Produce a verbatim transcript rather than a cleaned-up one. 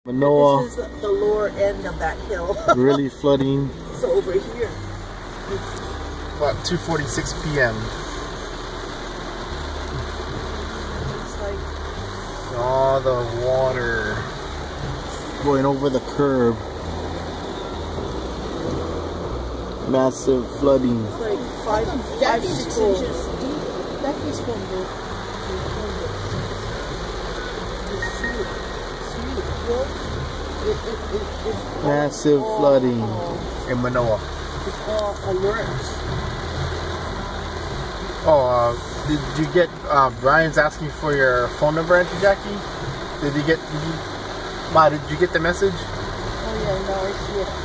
Manoa. This is the lower end of that hill. Really flooding. So over here. About two forty-six p m It's like all the water going over the curb. Massive flooding. it's like five, five six inches deep. That is from the, the, the, the, the Massive flooding in Manoa. It's all alerts. Oh, uh, did you get, uh, Brian's asking for your phone number, Auntie Jackie? Did you get, did you, Ma, did you get the message? Oh yeah, no, I see it.